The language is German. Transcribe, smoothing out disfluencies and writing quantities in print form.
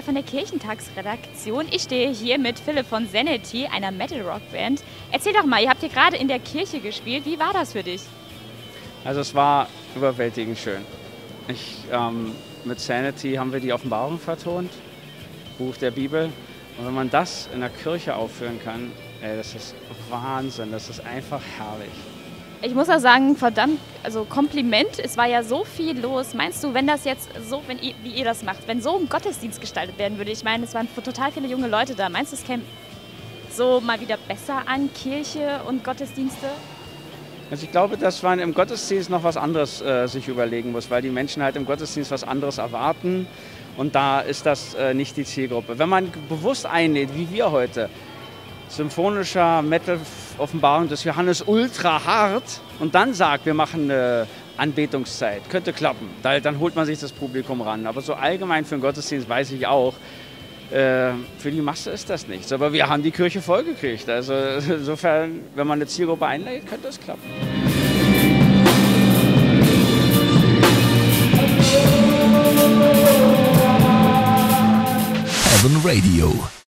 von der Kirchentagsredaktion. Ich stehe hier mit Philipp von Sanity, einer Metal-Rock-Band. Erzähl doch mal, ihr habt hier gerade in der Kirche gespielt. Wie war das für dich? Also es war überwältigend schön. Mit Sanity haben wir die Offenbarung vertont, Buch der Bibel. Und wenn man das in der Kirche aufführen kann, das ist Wahnsinn, das ist einfach herrlich. Ich muss auch sagen, verdammt, also Kompliment, es war ja so viel los. Meinst du, wenn das jetzt so, wie ihr das macht, wenn so ein Gottesdienst gestaltet werden würde, ich meine, es waren total viele junge Leute da, meinst du, es käme so mal wieder besser an, Kirche und Gottesdienste? Also ich glaube, dass man im Gottesdienst noch was anderes sich überlegen muss, weil die Menschen halt im Gottesdienst was anderes erwarten und da ist das nicht die Zielgruppe. Wenn man bewusst einlädt, wie wir heute, symphonischer Metal-Offenbarung des Johannes ultra hart und dann sagt, wir machen eine Anbetungszeit, könnte klappen, dann holt man sich das Publikum ran. Aber so allgemein für den Gottesdienst weiß ich auch, für die Masse ist das nichts. Aber wir haben die Kirche vollgekriegt. Also insofern, wenn man eine Zielgruppe einlädt, könnte es klappen. Heaven Radio.